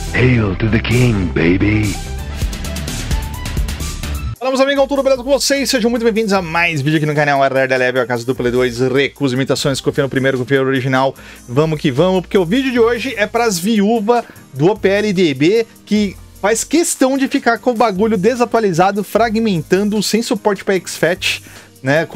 Hail to the king, baby! Fala, meus amigos, tudo beleza com vocês? Sejam muito bem-vindos a mais vídeo aqui no canal Daredevil, a casa do Play 2. Recusa imitações, confia no primeiro, confia no original. Vamos que vamos, porque o vídeo de hoje é para as viúvas do OPL-DB que faz questão de ficar com o bagulho desatualizado, fragmentando, sem suporte para XFAT, né?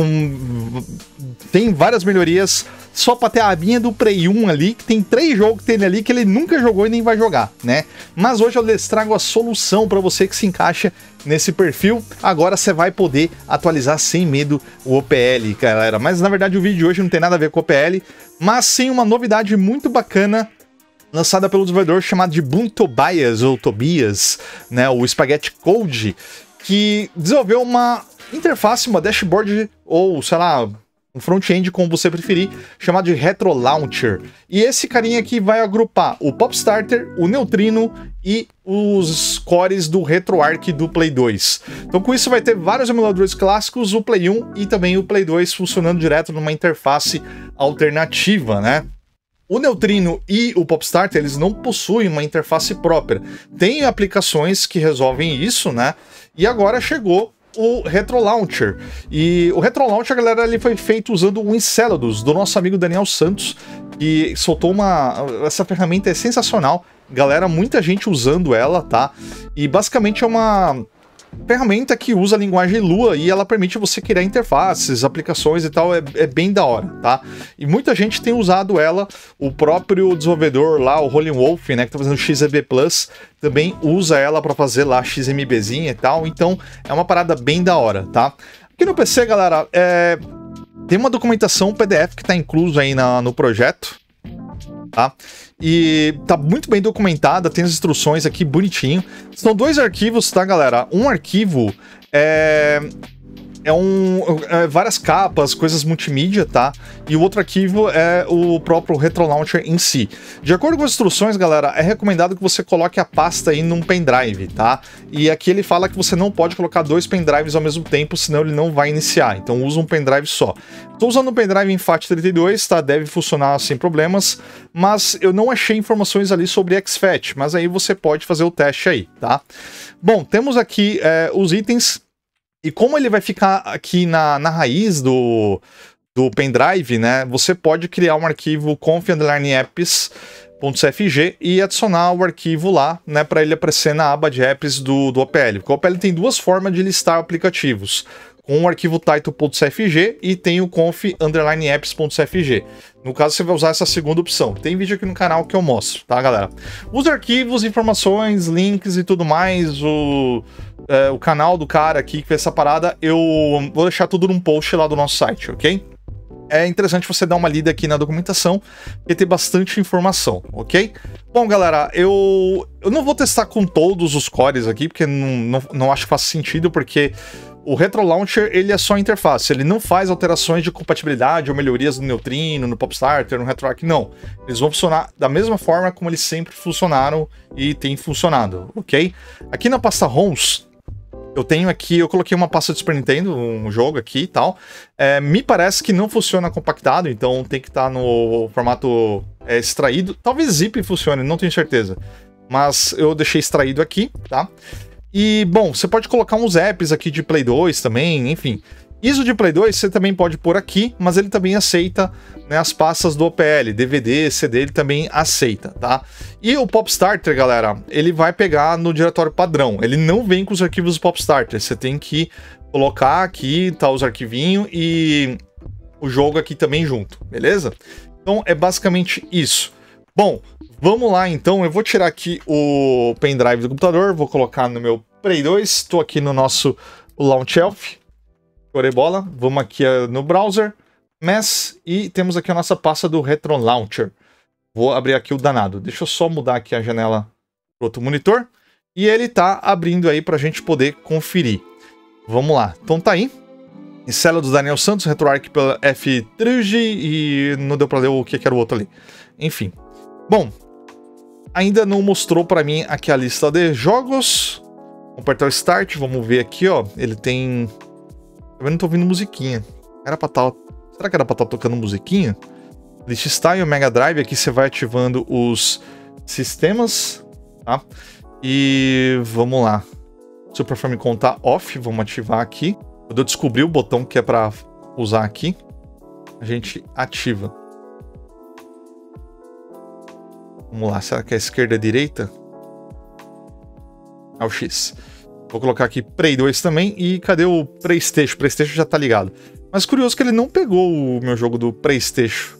Tem várias melhorias, só pra ter a abinha do Play 1 ali, que tem 3 jogos dele ali que ele nunca jogou e nem vai jogar, né? Mas hoje eu lhes trago a solução pra você que se encaixa nesse perfil. Agora você vai poder atualizar sem medo o OPL, galera. Mas na verdade o vídeo de hoje não tem nada a ver com o OPL, mas sim uma novidade muito bacana lançada pelo desenvolvedor chamado de Boom Tobias, ou Tobias, né? O Spaghetti Code, que desenvolveu uma interface, uma dashboard, ou sei lá, um front-end, como você preferir, chamado de Retro Launcher. E esse carinha aqui vai agrupar o Popstarter, o Neutrino e os cores do RetroArch do Play 2. Então com isso vai ter vários emuladores clássicos, o Play 1 e também o Play 2 funcionando direto numa interface alternativa, né? O Neutrino e o Popstarter, eles não possuem uma interface própria. Tem aplicações que resolvem isso, né? E agora chegou o Retro Launcher. E o Retro Launcher, galera, ele foi feito usando o Enceladus, do nosso amigo Daniel Santos, que soltou essa ferramenta é sensacional. Galera, muita gente usando ela, tá? E basicamente é uma ferramenta que usa a linguagem Lua e ela permite você criar interfaces, aplicações e tal, é bem da hora, tá? E muita gente tem usado ela, o próprio desenvolvedor lá, o Rolling Wolf, né, que tá fazendo XEB Plus, também usa ela para fazer lá XMBzinha e tal, então é uma parada bem da hora, tá? Aqui no PC, galera, tem uma documentação PDF que tá incluso aí no projeto, tá? E tá muito bem documentada, tem as instruções aqui bonitinho. São 2 arquivos, tá, galera? Um arquivo é várias capas, coisas multimídia, tá? E o outro arquivo é o próprio Retro Launcher em si. De acordo com as instruções, galera, é recomendado que você coloque a pasta aí num pendrive, tá? E aqui ele fala que você não pode colocar 2 pendrives ao mesmo tempo, senão ele não vai iniciar. Então usa um pendrive só. Tô usando um pendrive em FAT32, tá? Deve funcionar sem problemas, mas eu não achei informações ali sobre XFAT, mas aí você pode fazer o teste aí, tá? Bom, temos aqui os itens. E como ele vai ficar aqui na raiz do pendrive, né? Você pode criar um arquivo conf_apps.cfg e adicionar o arquivo lá, né? Para ele aparecer na aba de apps do OPL. Porque o OPL tem 2 formas de listar aplicativos. Com o arquivo title.cfg e tem o conf_apps.cfg. No caso, você vai usar essa segunda opção. Tem vídeo aqui no canal que eu mostro, tá, galera? Os arquivos, informações, links e tudo mais, o canal do cara aqui que fez essa parada, eu vou deixar tudo num post lá do nosso site, ok? É interessante você dar uma lida aqui na documentação, porque tem bastante informação, ok? Bom, galera, eu não vou testar com todos os cores aqui, porque não acho que faz sentido, porque o Retro Launcher, ele é só interface, ele não faz alterações de compatibilidade ou melhorias no Neutrino, no Popstarter, no RetroArch, não. Eles vão funcionar da mesma forma como eles sempre funcionaram e têm funcionado, ok? Aqui na pasta ROMs, eu coloquei uma pasta de Super Nintendo, um jogo aqui e tal. Me parece que não funciona compactado, então tem que estar no formato extraído. Talvez zip funcione, não tenho certeza. Mas eu deixei extraído aqui, tá? E, bom, você pode colocar uns apps aqui de Play 2 também, enfim. ISO de Play 2 você também pode pôr aqui, mas ele também aceita, né, as pastas do OPL, DVD, CD, ele também aceita, tá? E o Popstarter, galera, ele vai pegar no diretório padrão, ele não vem com os arquivos do Popstarter, você tem que colocar aqui, tá, os arquivinhos e o jogo aqui também junto, beleza? Então é basicamente isso. Bom, vamos lá então, eu vou tirar aqui o pendrive do computador, vou colocar no meu Play 2, estou aqui no nosso Launch Shelf, bola, vamos aqui no browser, Mass, e temos aqui a nossa pasta do Retro Launcher. Vou abrir aqui o danado, deixa eu só mudar aqui a janela para outro monitor, e ele tá abrindo aí para a gente poder conferir. Vamos lá, então tá aí. Enceladus do Daniel Santos, RetroArch pela F3 e não deu para ler o que era o outro ali. Enfim. Bom, ainda não mostrou para mim aqui a lista de jogos. Vamos apertar o Start, vamos ver aqui, ó. Ele tem... Eu não tô ouvindo musiquinha. Será que era pra estar tocando musiquinha? List Style, Mega Drive, aqui você vai ativando os sistemas. tá? E vamos lá. Super Famicom tá off, vamos ativar aqui. Quando eu descobrir o botão que é pra usar aqui, a gente ativa. Vamos lá, será que é esquerda e direita? É o X. Vou colocar aqui Play 2 também. E cadê o PlayStation? O PlayStation já tá ligado. Mas curioso que ele não pegou o meu jogo do PlayStation.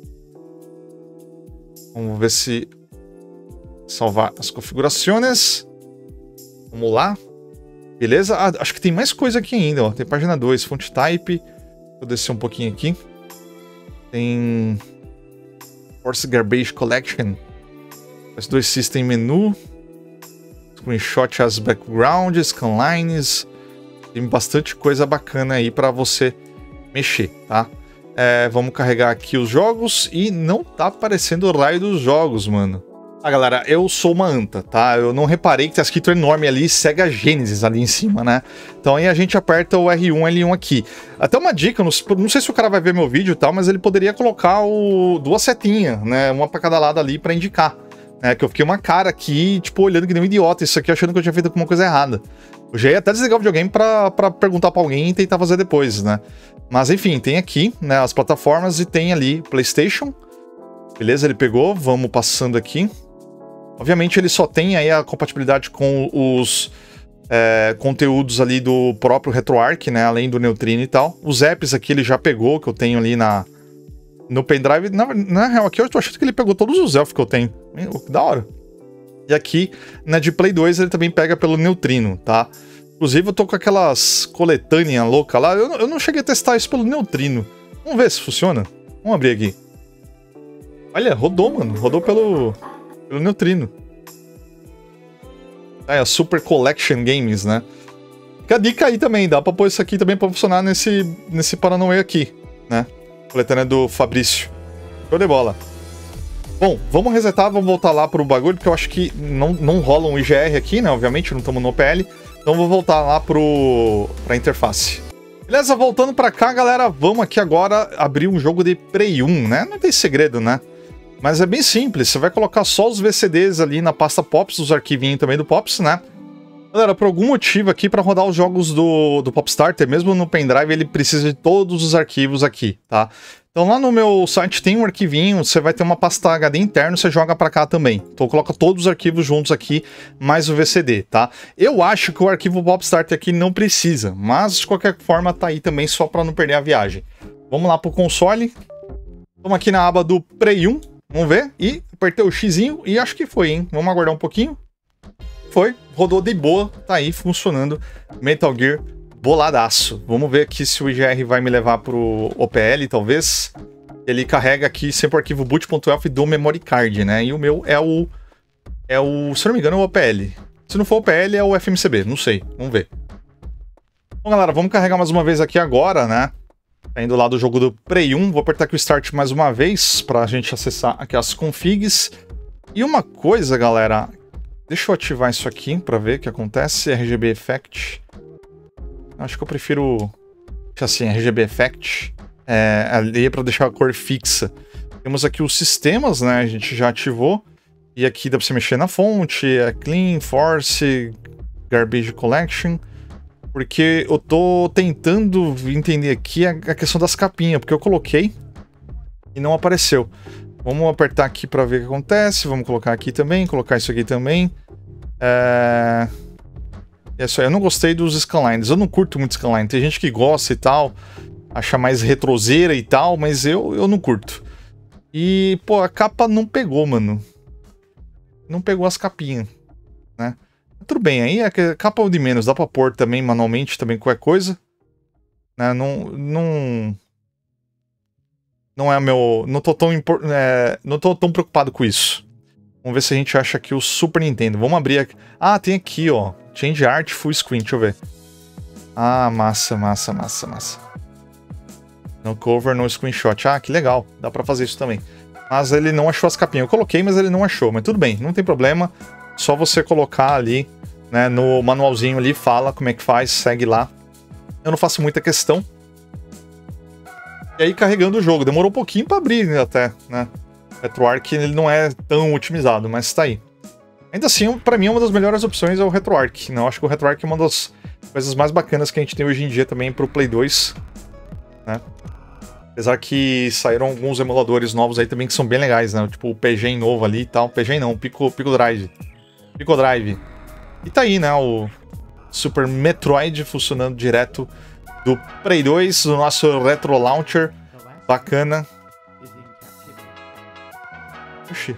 Vamos ver se... salvar as configurações. Vamos lá. Beleza? Ah, acho que tem mais coisa aqui ainda, ó. Tem página 2, font type. Vou descer um pouquinho aqui. Tem... Force Garbage Collection. S2 System Menu. Screenshot as backgrounds, scanlines. Tem bastante coisa bacana aí para você mexer, tá? Vamos carregar aqui os jogos e não tá aparecendo o raio dos jogos, mano. Ah, galera, eu sou uma anta, tá? Eu não reparei que tá escrito enorme ali, Sega Genesis ali em cima, né? Então aí a gente aperta o R1, L1 aqui. Até uma dica, não sei se o cara vai ver meu vídeo e tal, mas ele poderia colocar duas setinhas, né? Uma pra cada lado ali pra indicar. Que eu fiquei uma cara aqui, tipo, olhando que nem um idiota, isso aqui achando que eu tinha feito alguma coisa errada. Eu já ia até desligar o videogame pra perguntar pra alguém e tentar fazer depois, né? Mas enfim, tem aqui, né, as plataformas e tem ali PlayStation. Beleza, ele pegou, vamos passando aqui. Obviamente ele só tem aí a compatibilidade com os conteúdos ali do próprio RetroArch, né, além do Neutrino e tal. Os apps aqui ele já pegou, que eu tenho ali no pendrive. Na real, aqui eu tô achando que ele pegou todos os elfos que eu tenho. Que da hora. E aqui, na de Play 2, ele também pega pelo Neutrino, tá? Inclusive, eu tô com aquelas coletâneas loucas lá. Eu não cheguei a testar isso pelo Neutrino. Vamos ver se funciona. Vamos abrir aqui. Olha, rodou, mano. Rodou pelo Neutrino. É a Super Collection Games, né? Fica a dica aí também. Dá pra pôr isso aqui também pra funcionar nesse Paranauê aqui, né? Coletânea do Fabrício. Show de bola. Bom, vamos resetar, vamos voltar lá pro bagulho, porque eu acho que não rola um IGR aqui, né? Obviamente, não estamos no OPL. Então vou voltar lá pra interface. Beleza, voltando pra cá, galera, vamos aqui agora abrir um jogo de Play 1, né? Não tem segredo, né? Mas é bem simples, você vai colocar só os VCDs ali na pasta Pops, os arquivinhos também do Pops, né? Galera, por algum motivo aqui, para rodar os jogos do Popstarter, mesmo no pendrive, ele precisa de todos os arquivos aqui, tá? Então lá no meu site tem um arquivinho, você vai ter uma pasta HD interno, você joga para cá também. Então coloca todos os arquivos juntos aqui, mais o VCD, tá? Eu acho que o arquivo Popstarter aqui não precisa, mas de qualquer forma tá aí também, só para não perder a viagem. Vamos lá pro console. Estamos aqui na aba do Play 1, vamos ver. E apertei o Xzinho e acho que foi, hein? Vamos aguardar um pouquinho. Foi, rodou de boa, tá aí funcionando. Metal Gear boladaço. Vamos ver aqui se o IGR vai me levar pro OPL, talvez. Ele carrega aqui sempre o arquivo boot.elf do memory card, né? E o meu é o... se não me engano, é o OPL. Se não for o OPL, é o FMCB, não sei. Vamos ver. Bom, galera, vamos carregar mais uma vez aqui agora, né? Tá indo lá do jogo do Play 1. Vou apertar aqui o Start mais uma vez pra gente acessar aqui as configs. E uma coisa, galera... Deixa eu ativar isso aqui pra ver o que acontece. RGB Effect. Acho que eu prefiro... assim, RGB Effect. Ali é pra deixar a cor fixa. Temos aqui os sistemas, né? A gente já ativou. E aqui dá pra você mexer na fonte. Clean, Force, Garbage Collection. Porque eu tô tentando entender aqui a questão das capinhas. Porque eu coloquei e não apareceu. Vamos apertar aqui para ver o que acontece. Vamos colocar aqui também, colocar isso aqui também. É isso aí. Eu não gostei dos scanlines. Eu não curto muito scanline. Tem gente que gosta e tal, acha mais retroseira e tal, mas eu não curto. E, pô, a capa não pegou, mano. Não pegou as capinhas, né? Tudo bem, aí a capa é o de menos. Dá pra pôr também manualmente, também qualquer coisa. Né? Não é meu... Não tô tão preocupado com isso. Vamos ver se a gente acha aqui o Super Nintendo. Vamos abrir aqui. Ah, tem aqui, ó. Change Art Full Screen. Deixa eu ver. Ah, massa. No cover, no screenshot. Ah, que legal. Dá pra fazer isso também. Mas ele não achou as capinhas. Eu coloquei, mas ele não achou. Mas tudo bem, não tem problema. Só você colocar ali, né, no manualzinho ali, fala como é que faz, segue lá. Eu não faço muita questão. E aí carregando o jogo, demorou um pouquinho pra abrir até, né? RetroArch ele não é tão otimizado, mas tá aí. Ainda assim, pra mim, uma das melhores opções é o RetroArch, né? Eu acho que o RetroArch é uma das coisas mais bacanas que a gente tem hoje em dia também pro Play 2, né? Apesar que saíram alguns emuladores novos aí também que são bem legais, né? Tipo o PGen novo ali e tal. PGen não, Pico Drive. Pico Drive. E tá aí, né? O Super Metroid funcionando direto do Play 2, do nosso Retro Launcher. Bacana. Oxi.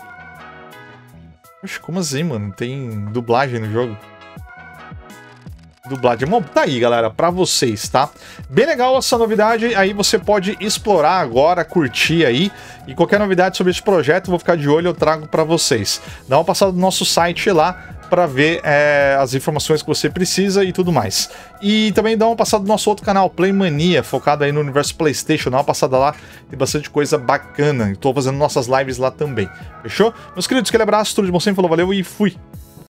Oxi, como assim, mano? Tem dublagem no jogo? Dublagem. Bom, tá aí, galera, pra vocês, tá? Bem legal essa novidade, aí você pode explorar agora, curtir aí, e qualquer novidade sobre esse projeto, eu vou ficar de olho, eu trago pra vocês. Dá uma passada no nosso site lá, pra ver as informações que você precisa e tudo mais. E também dá uma passada no nosso outro canal, Playmania, focado aí no universo PlayStation, dá uma passada lá, tem bastante coisa bacana, estou fazendo nossas lives lá também, fechou? Meus queridos, aquele abraço, tudo de bom sempre, falou, valeu e fui!